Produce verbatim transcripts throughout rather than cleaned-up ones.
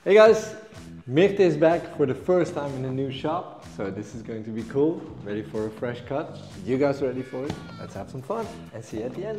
Hey guys, Mirte is back for the first time in the new shop, so this is going to be cool. Ready for a fresh cut? You guys ready for it? Let's have some fun and see you at the end.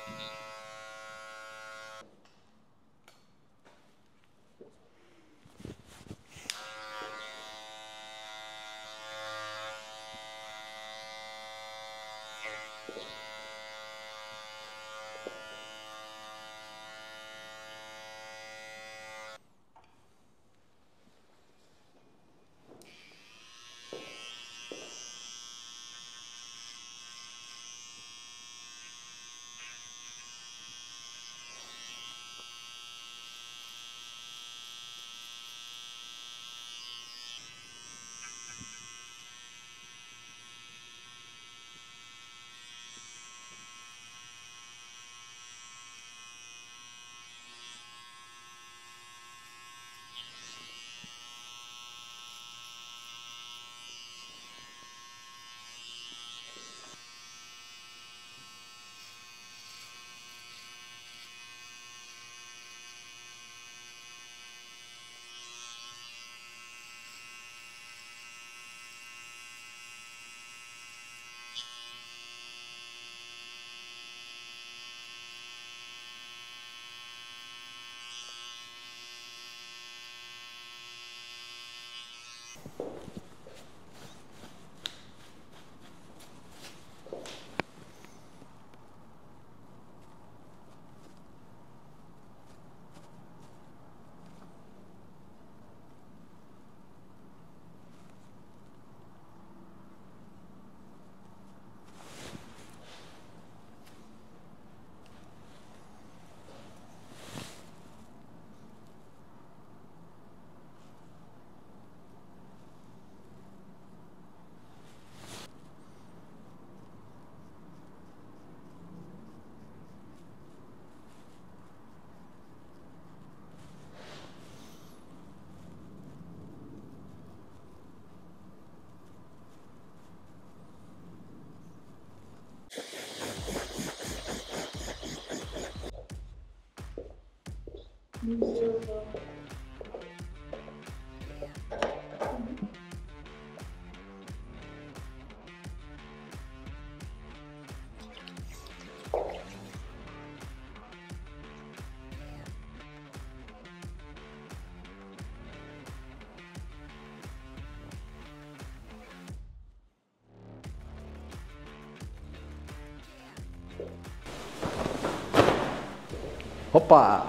Hoppa!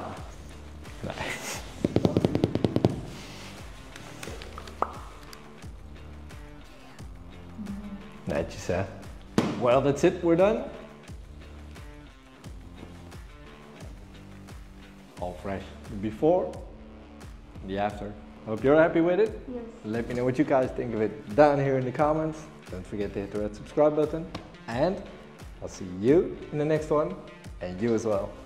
Nice. Netjes hè? Well, that's it, we're done. All fresh. The before, the after. Hope you're happy with it. Yes. Let me know what you guys think of it down here in the comments. Don't forget to hit the red subscribe button. And I'll see you in the next one. And you as well.